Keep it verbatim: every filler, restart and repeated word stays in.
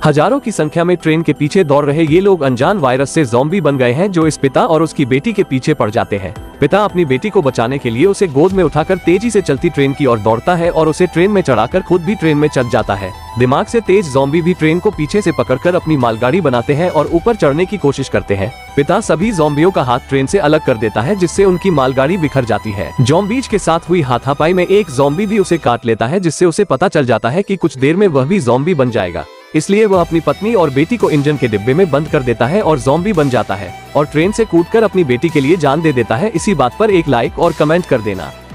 हजारों की संख्या में ट्रेन के पीछे दौड़ रहे ये लोग अनजान वायरस से ज़ॉम्बी बन गए हैं, जो इस पिता और उसकी बेटी के पीछे पड़ जाते हैं। पिता अपनी बेटी को बचाने के लिए उसे गोद में उठाकर तेजी से चलती ट्रेन की ओर दौड़ता है और उसे ट्रेन में चढ़ाकर खुद भी ट्रेन में चढ़ जाता है। दिमाग से तेज ज़ॉम्बी भी ट्रेन को पीछे से पकड़कर अपनी मालगाड़ी बनाते हैं और ऊपर चढ़ने की कोशिश करते हैं। पिता सभी ज़ॉम्बियों का हाथ ट्रेन से अलग कर देता है, जिससे उनकी मालगाड़ी बिखर जाती है। ज़ॉम्बीज के साथ हुई हाथापाई में एक ज़ॉम्बी भी उसे काट लेता है, जिससे उसे पता चल जाता है कि कुछ देर में वह भी ज़ॉम्बी बन जाएगा। इसलिए वह अपनी पत्नी और बेटी को इंजन के डिब्बे में बंद कर देता है और ज़ॉम्बी बन जाता है और ट्रेन से कूदकर अपनी बेटी के लिए जान दे देता है। इसी बात पर एक लाइक और कमेंट कर देना।